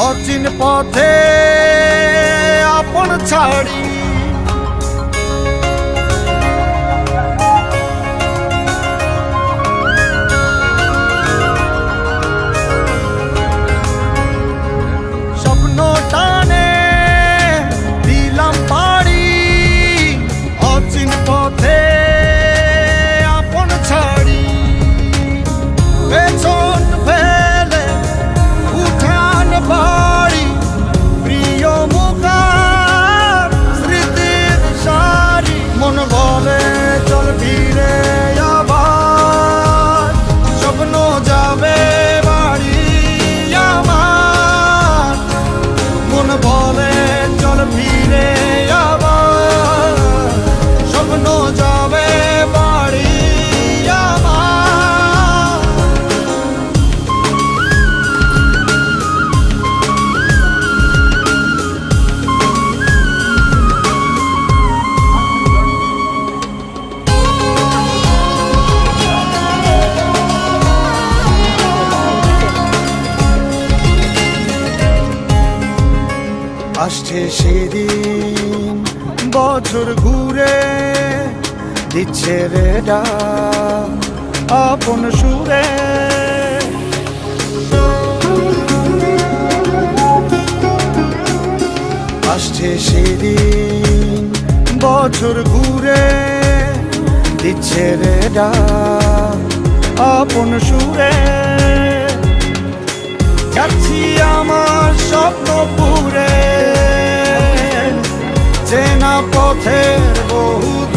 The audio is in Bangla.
অচিন পথে আপন ছাড়ি স্বপ্ন টানে দিলাম পাড়ি অচিন পথে আপন ছাড়ি পেছন ফেলে উঠান বাড়ি প্রিয় মুখার স্মৃতির সারি মন বলে চল ফিরে আবার স্বপ্ন যাবে বাড়ি আমার মন বলে চল ফিরে আবার স্বপ্ন যাবে বাড়ি আমার আসছে সেদিন বছর ঘুরে দিচ্ছে রে ডাক আপন সুরে আসছে সেদিন বছর ঘুরে দিচ্ছে রে ডাক আপন সুরে যাচ্ছি আমার স্বপ্ন পুরে চেনা পথের বহু